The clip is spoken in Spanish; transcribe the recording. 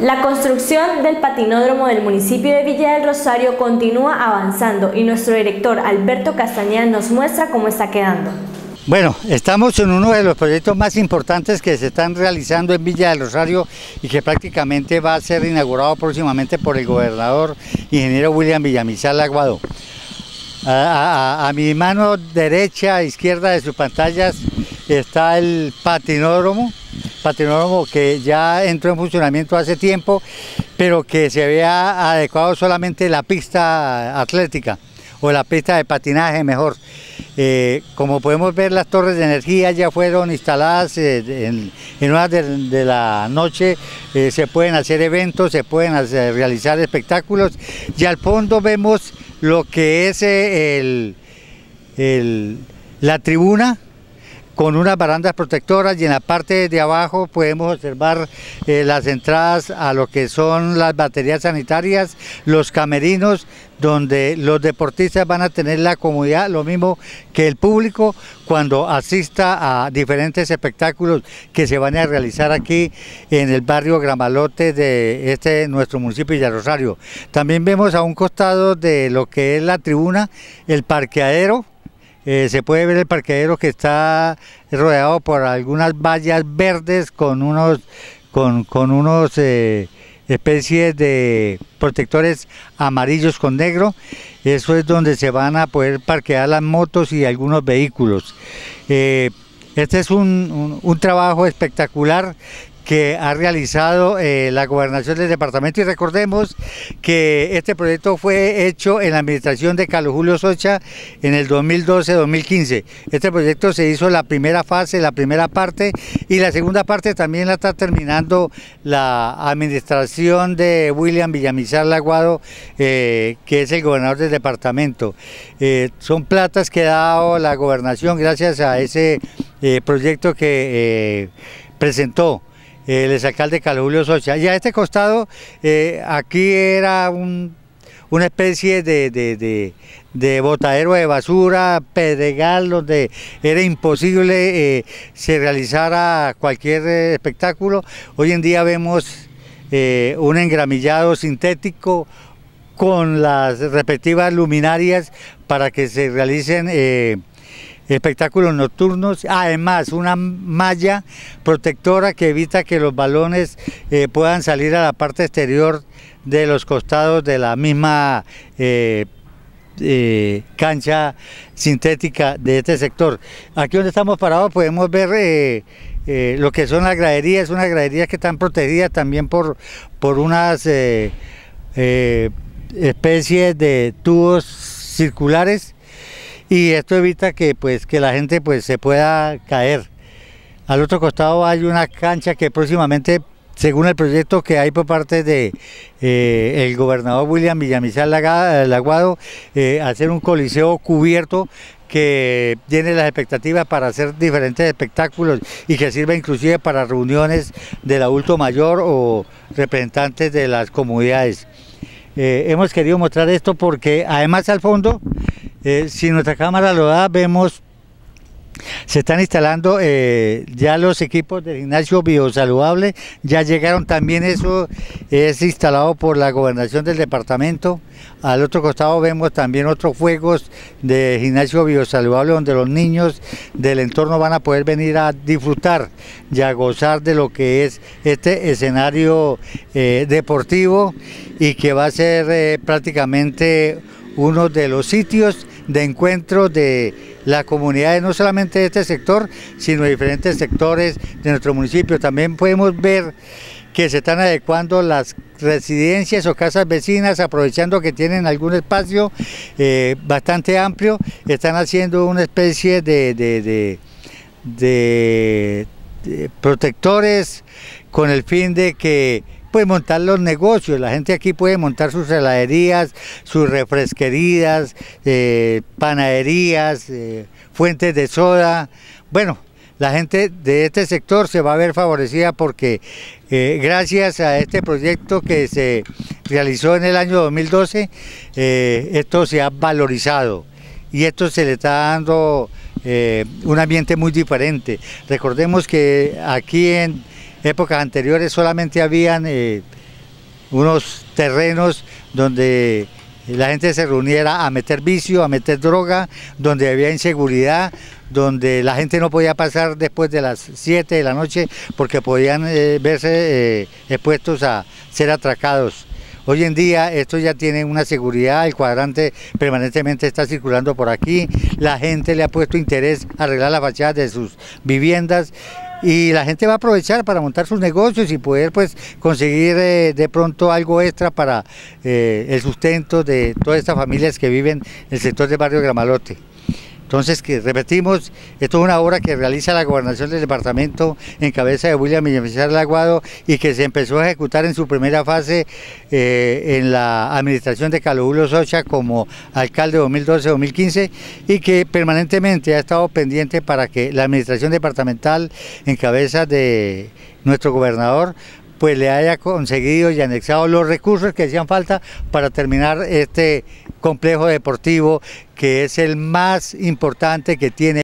La construcción del patinódromo del municipio de Villa del Rosario continúa avanzando y nuestro director Alberto Castañeda nos muestra cómo está quedando. Bueno, estamos en uno de los proyectos más importantes que se están realizando en Villa del Rosario y que prácticamente va a ser inaugurado próximamente por el gobernador ingeniero William Villamizar Aguado. A mi mano derecha, izquierda de sus pantallas está el patinódromo que ya entró en funcionamiento hace tiempo, pero que se había adecuado solamente la pista atlética o la pista de patinaje mejor. Como podemos ver, las torres de energía ya fueron instaladas en horas de la noche, se pueden hacer eventos, se pueden realizar espectáculos, y al fondo vemos lo que es la tribuna con unas barandas protectoras, y en la parte de abajo podemos observar las entradas a lo que son las baterías sanitarias, los camerinos, donde los deportistas van a tener la comodidad, lo mismo que el público, cuando asista a diferentes espectáculos que se van a realizar aquí en el barrio Gramalote de nuestro municipio de Villa Rosario. También vemos a un costado de lo que es la tribuna, el parqueadero. Se puede ver el parqueadero que está rodeado por algunas vallas verdes con unos especies de protectores amarillos con negro. Eso es donde se van a poder parquear las motos y algunos vehículos. Este es un trabajo espectacular que ha realizado la gobernación del departamento, y recordemos que este proyecto fue hecho en la administración de Carlos Julio Socha en el 2012-2015. Este proyecto se hizo la primera fase, la primera parte, y la segunda parte también la está terminando la administración de William Villamizar Aguado, que es el gobernador del departamento. Son platas que ha dado la gobernación gracias a ese proyecto que presentó el exalcalde Carlos Julio Socha. Y a este costado, aquí era una especie de botadero de basura, pedregal, donde era imposible se realizara cualquier espectáculo. Hoy en día vemos un engramillado sintético con las respectivas luminarias para que se realicen espectáculos nocturnos, además una malla protectora que evita que los balones puedan salir a la parte exterior de los costados de la misma cancha sintética de este sector. Aquí donde estamos parados podemos ver lo que son las graderías, unas graderías que están protegidas también por unas especies de tubos circulares, y esto evita que la gente se pueda caer. Al otro costado hay una cancha que próximamente, según el proyecto que hay por parte de el gobernador William Villamizar Aguado, hacer un coliseo cubierto que tiene las expectativas para hacer diferentes espectáculos y que sirva inclusive para reuniones del adulto mayor o representantes de las comunidades. Hemos querido mostrar esto porque además al fondo, si nuestra cámara lo da, vemos se están instalando ya los equipos del gimnasio biosaludable. Ya llegaron también, eso es instalado por la gobernación del departamento. Al otro costado vemos también otros juegos de gimnasio biosaludable, donde los niños del entorno van a poder venir a disfrutar y a gozar de lo que es este escenario deportivo, y que va a ser prácticamente uno de los sitios de encuentro de las comunidades, no solamente de este sector, sino de diferentes sectores de nuestro municipio. También podemos ver que se están adecuando las residencias o casas vecinas, aprovechando que tienen algún espacio bastante amplio. Están haciendo una especie de protectores con el fin de que puede montar los negocios. La gente aquí puede montar sus heladerías, sus refresquerías, panaderías, fuentes de soda. Bueno, la gente de este sector se va a ver favorecida porque gracias a este proyecto que se realizó en el año 2012, esto se ha valorizado y esto se le está dando un ambiente muy diferente. Recordemos que aquí en épocas anteriores solamente habían unos terrenos donde la gente se reuniera a meter vicio, a meter droga, donde había inseguridad, donde la gente no podía pasar después de las 7 de la noche porque podían verse expuestos a ser atracados. Hoy en día esto ya tiene una seguridad, el cuadrante permanentemente está circulando por aquí, la gente le ha puesto interés a arreglar las fachadas de sus viviendas y la gente va a aprovechar para montar sus negocios y poder pues conseguir de pronto algo extra para el sustento de todas estas familias que viven en el sector del barrio Gramalote. Entonces, que repetimos, esto es una obra que realiza la Gobernación del departamento en cabeza de William Villamizar Aguado y que se empezó a ejecutar en su primera fase en la administración de Carlos Julio Socha como alcalde 2012-2015 y que permanentemente ha estado pendiente para que la administración departamental en cabeza de nuestro gobernador pues le haya conseguido y anexado los recursos que hacían falta para terminar este complejo deportivo que es el más importante que tiene